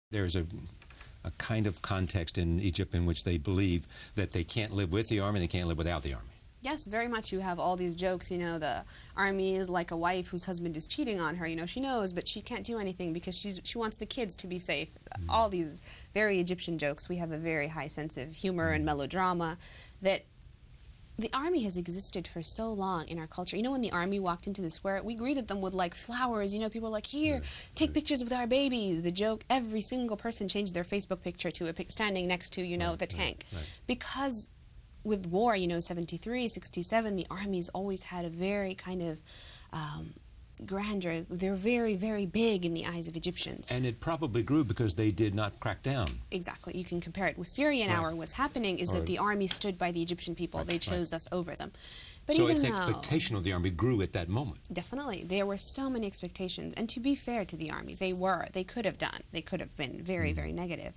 There's a kind of context in Egypt in which they believe that they can't live with the army, they can't live without the army. Yes, very much. You have all these jokes, you know, the army is like a wife whose husband is cheating on her. You know, she knows, but she can't do anything because she wants the kids to be safe. All these very Egyptian jokes. We have a very high sense of humor and melodrama that the army has existed for so long in our culture. You know, when the army walked into the square, we greeted them with, like, flowers. You know, people were like, here, take pictures with our babies. The joke, every single person changed their Facebook picture to a standing next to, you know, the tank. Because with war, you know, 73, 67, the armies always had a very kind of grandeur. They're very, very big in the eyes of Egyptians. And it probably grew because they did not crack down. Exactly. You can compare it with Syria now, or what's happening is that the army stood by the Egyptian people. They chose us over them. But so even its expectation of the army grew at that moment. Definitely. There were so many expectations. And to be fair to the army, they could have been very, very negative.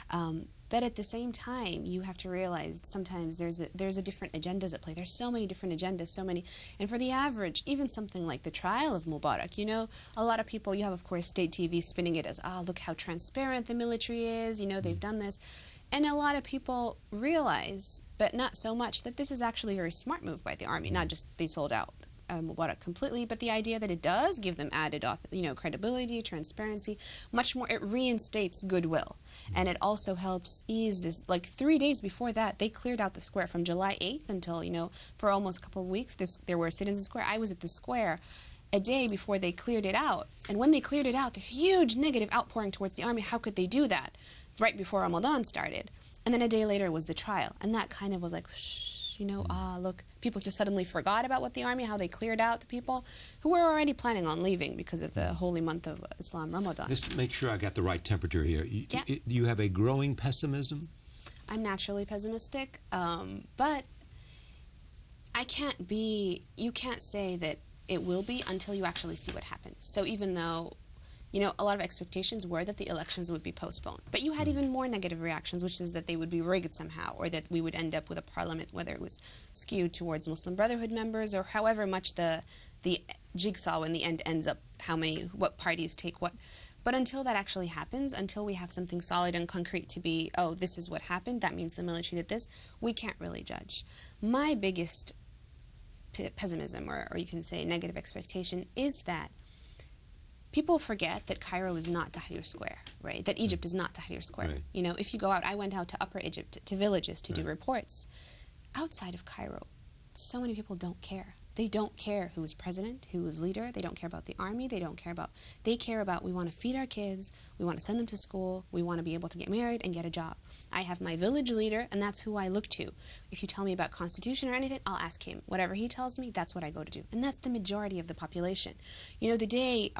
But at the same time, you have to realize sometimes there's a different agendas at play. There's so many different agendas, and for the average, even something like the trial of Mubarak, you know, a lot of people, you have, of course, state TV spinning it as, look how transparent the military is, you know, they've done this. And a lot of people realize, but not so much, that this is actually a very smart move by the army, not just they sold out Mubarak completely, but the idea that it does give them added, you know, credibility, transparency, much more. It reinstates goodwill, and it also helps ease this. Like 3 days before that, they cleared out the square from July 8th until, you know, for almost a couple of weeks. There were sit-ins in the square. I was at the square a day before they cleared it out, and when they cleared it out, the huge negative outpouring towards the army. How could they do that right before Ramadan started? And then a day later was the trial, and that kind of was like, shh. You know, look, people just suddenly forgot about what the army, how they cleared out the people who were already planning on leaving because of the holy month of Islam, Ramadan. Just make sure I got the right temperature here. You have a growing pessimism? I'm naturally pessimistic, but you can't say that it will be until you actually see what happens. So even though, you know, a lot of expectations were that the elections would be postponed. But you had even more negative reactions, which is that they would be rigged somehow, or that we would end up with a parliament, whether it was skewed towards Muslim Brotherhood members, or however much the jigsaw in the end ends up, what parties take what. But until that actually happens, until we have something solid and concrete to be, oh, this is what happened, that means the military did this, we can't really judge. My biggest pessimism, or you can say negative expectation, is that people forget that Cairo is not Tahrir Square, right? That Egypt is not Tahrir Square. Right. You know, if you go out, I went out to Upper Egypt, to villages to do reports. Outside of Cairo, so many people don't care. They don't care who is president, who is leader. They don't care about the army. They care about, we want to feed our kids, we want to send them to school, we want to be able to get married and get a job. I have my village leader, and that's who I look to. If you tell me about constitution or anything, I'll ask him. Whatever he tells me, that's what I go to do. And that's the majority of the population. You know, the day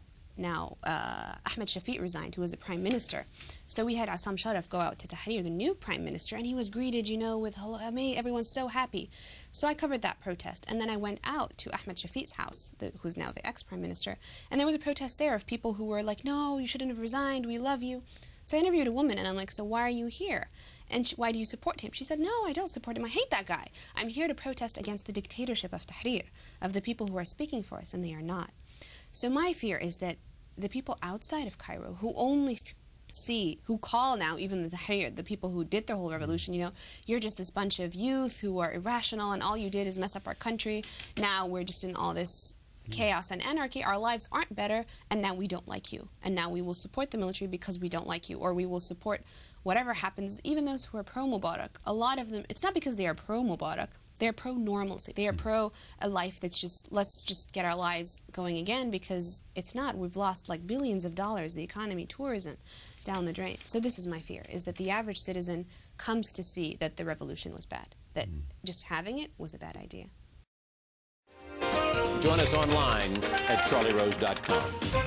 Ahmed Shafiq resigned, who was the prime minister. So we had Assam Sharaf go out to Tahrir, the new prime minister, and he was greeted, you know, with, hello, everyone's so happy. So I covered that protest, and then I went out to Ahmed Shafiq's house, who's now the ex-prime minister, and there was a protest there of people who were like, no, you shouldn't have resigned, we love you. So I interviewed a woman, and I'm like, so why are you here? And why do you support him? She said, no, I don't support him. I hate that guy. I'm here to protest against the dictatorship of Tahrir, of the people who are speaking for us, and they are not. So my fear is that the people outside of Cairo who only who call now even the Tahrir, the people who did the whole revolution, you know, you're just this bunch of youth who are irrational and all you did is mess up our country. Now we're just in all this chaos and anarchy. Our lives aren't better, and now we don't like you. And now we will support the military because we don't like you, or we will support whatever happens. Even those who are pro-Mubarak, a lot of them, it's not because they are pro-Mubarak. They're pro-normalcy. They are pro a life that's just, let's just get our lives going again, because it's not. We've lost like billions of dollars, the economy, tourism, down the drain. So this is my fear, is that the average citizen comes to see that the revolution was bad, that just having it was a bad idea. Join us online at charlierose.com.